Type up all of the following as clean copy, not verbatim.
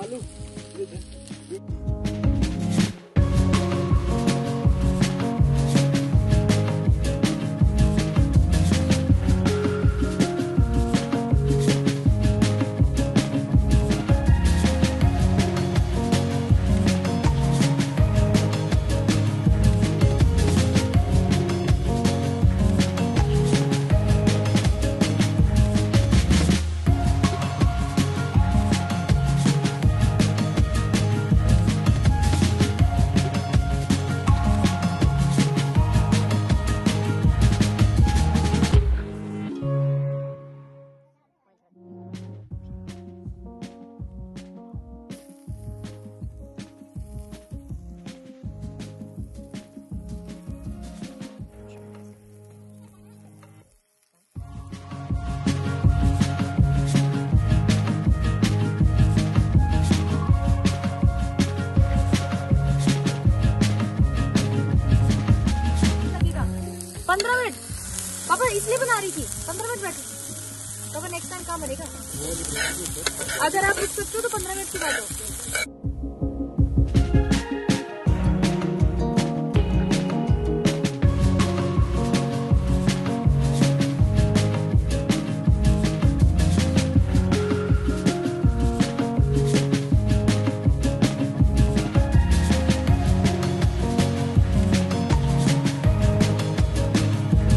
आलू पापा इसलिए बना रही थी 15 मिनट बैठे तो नेक्स्ट टाइम काम बनेगा। अगर आप रुक सकते हो तो 15 मिनट की बात हो।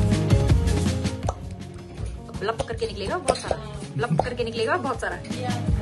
लप करके निकलेगा बहुत सारा, लप करके निकलेगा बहुत सारा।